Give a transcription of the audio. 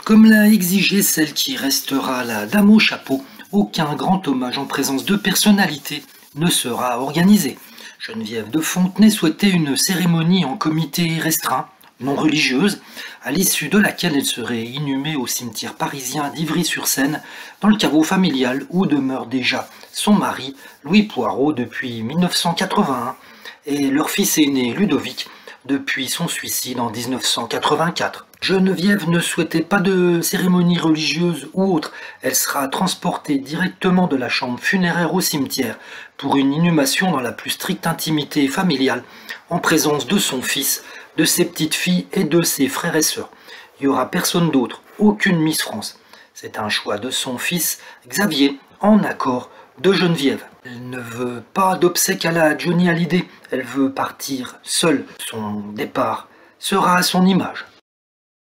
Comme l'a exigé celle qui restera la dame au chapeau, aucun grand hommage en présence de personnalités ne sera organisé. Geneviève de Fontenay souhaitait une cérémonie en comité restreint, non religieuse, à l'issue de laquelle elle serait inhumée au cimetière parisien d'Ivry-sur-Seine, dans le caveau familial où demeure déjà son mari, Louis Poirot, depuis 1981, et leur fils aîné, Ludovic, depuis son suicide en 1984. Geneviève ne souhaitait pas de cérémonie religieuse ou autre. Elle sera transportée directement de la chambre funéraire au cimetière pour une inhumation dans la plus stricte intimité familiale, en présence de son fils, de ses petites filles et de ses frères et sœurs. Il n'y aura personne d'autre, aucune Miss France. C'est un choix de son fils, Xavier, en accord de Geneviève. Elle ne veut pas d'obsèques à la Johnny Hallyday, elle veut partir seule. Son départ sera à son image.